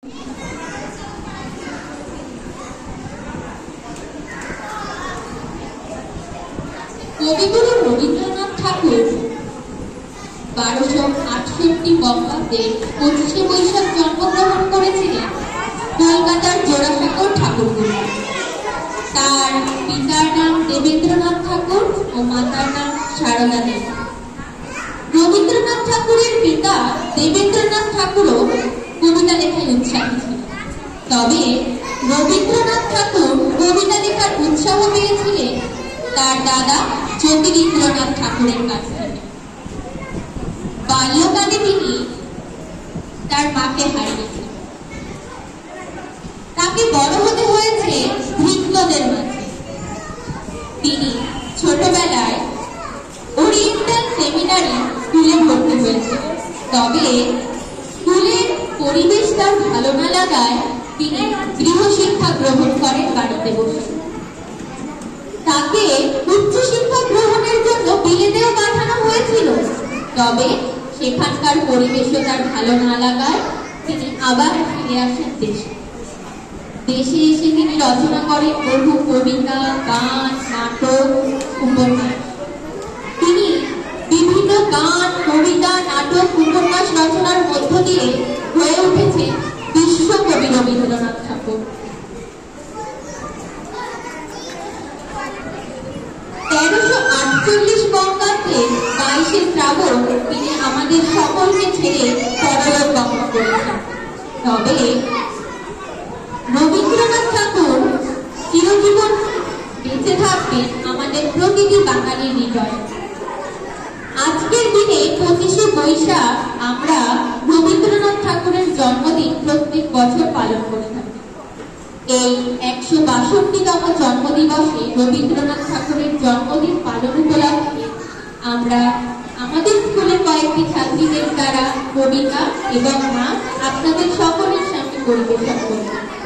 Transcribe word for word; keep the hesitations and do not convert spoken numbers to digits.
কবিগুরু রবীন্দ্রনাথ ঠাকুর বারোশো আটষট্টি বঙ্গাব্দে পঁচিশে বৈশাখ জন্মগ্রহণ করেছিলেন কলকাতার জোড়াসাঁকোর ঠাকুরগুলো। তার পিতার নাম দেবেন্দ্রনাথ ঠাকুর ও মাতার নাম সারদা দেবী। রবীন্দ্রনাথ ঠাকুরের পিতা দেবেন্দ্রনাথ ঠাকুরও কবিতা লেখায় উৎসাহী ছিলেন, তবে রবীন্দ্রনাথ ঠাকুর কবিতা লেখার উৎসাহ পেয়েছিলেন তার দাদা জ্যোতিরিন্দ্রনাথ ঠাকুরের কাছ থেকে। বাল্যকালে তিনি তার মাকে হারিয়েছেন। তাকে বড় হতে হয়েছে ভৃত্যদের মাঝে। তিনি ছোটবেলায় ওরিয়েন্টাল সেমিনারি স্কুলে ভর্তি হয়েছিলেন, তবে স্কুলের পরিবেশ তার ভালো না লাগায় তিনি গৃহশিক্ষা গ্রহণ করেন বাড়িতে বসে। তাকে উচ্চশিক্ষা গ্রহণের জন্য বিলেতেও পাঠানো হয়েছিল, তবে সেখানকার পরিবেশও তার ভালো না লাগায় তিনি আবার ফিরে আসেন দেশে। দেশে এসে তিনি রচনা করেন বহু কবিতা, গান, নাটক, উপন্যাস। তিনি বিভিন্ন গান, কবিতা, নাটক, উপন্যাস রচনার মধ্য দিয়ে হয়ে উঠেছে বিশ্বকবি রবীন্দ্রনাথ ঠাকুর। তেরোশো আটচল্লিশ বঙ্গাব্দে বাইশে শ্রাবণ তিনি আমাদের সকলকে ছেড়ে পরলোক গমন করেছেন। তবে রবীন্দ্রনাথ ঠাকুর চিরজীবন বেঁচে থাকবেন আমাদের প্রতিটি বাঙালির হৃদয়ে। আজকের দিনে পঁচিশে বৈশাখ আমরা রবীন্দ্রনাথ ঠাকুরের জন্মদিন প্রত্যেক বছর পালন করে থাকি। এই একশো বাষট্টিতম জন্মদিবসে রবীন্দ্রনাথ ঠাকুরের জন্মদিন পালন উপলক্ষে আমরা আমাদের স্কুলের কয়েকটি ছাত্রীদের দ্বারা কবিতা এবং নাচ আপনাদের সকলের সামনে পরিবেশন করব।